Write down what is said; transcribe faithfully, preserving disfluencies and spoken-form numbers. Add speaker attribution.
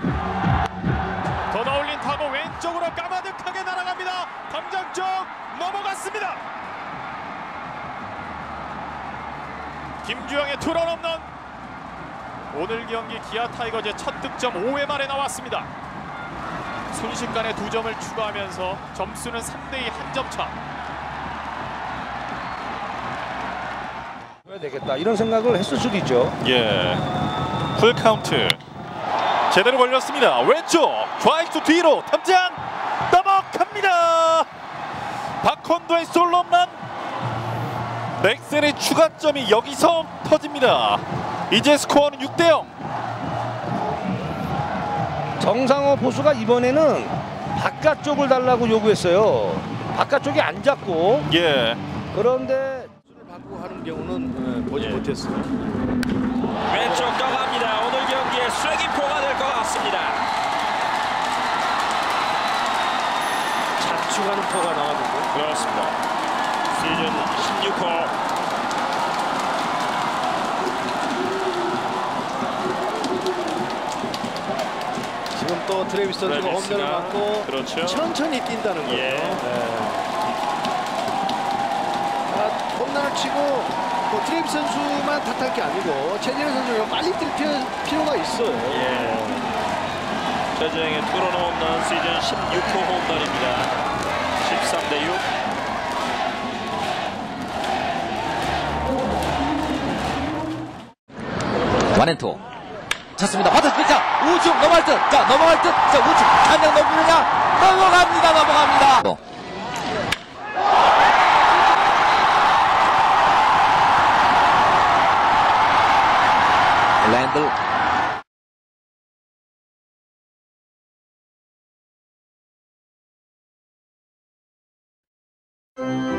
Speaker 1: 더 나올린 타고 왼쪽으로 까마득하게 날아갑니다. 담장 쪽 넘어갔습니다. 김주영의 투런 홈런. 오늘 경기 기아 타이거즈의 첫 득점 오 회 만에 나왔습니다. 순식간에 두 점을 추가하면서 점수는 삼 대 이 한 점 차.
Speaker 2: 해야 되겠다 이런 생각을 했을 수도 있죠.
Speaker 3: 예, 풀 카운트 제대로 걸렸습니다. 왼쪽 좌익수 뒤로 탐장 넘어갑니다. 박헌도의 솔로 홈런. 넥센의 추가점이 여기서 터집니다. 이제 스코어는 육 대 영.
Speaker 2: 정상호 포수가 이번에는 바깥쪽을 달라고 요구했어요. 바깥쪽이 안 잡고.
Speaker 3: 예.
Speaker 2: 그런데 받고 하는 경우는 보지
Speaker 3: 예.
Speaker 2: 못했어요.
Speaker 4: 왼쪽 떠갑니다. 오늘 경기에 쐐기포가 될 것 같습니다.
Speaker 2: 자축하는 포가 나왔는데.
Speaker 4: 그렇습니다. 시즌 십육 호.
Speaker 2: 지금 또 트래비스 선수가 홈런을 맞고
Speaker 3: 그렇죠.
Speaker 2: 천천히 뛴다는 거예요.
Speaker 4: 예.
Speaker 2: 네. 아, 홈런을 치고 뭐 트래비스 선수만 탓할 게 아니고 최진현 선수가 빨리 뛸 필요, 필요가 있어요.
Speaker 4: 예. 최재영의 투런 홈런 시즌 십육 호 홈런입니다. 십삼 대 육.
Speaker 5: 원앤투 쳤습니다. 받아 피자 우측 넘어갈 듯. 자 넘어갈 듯. 자 우측 한명 넘기느냐. 넘어갑니다. 넘어갑니다. 뭐. 랜들